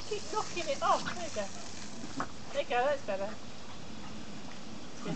keep knocking it off. There you go. There you go, that's better. Good.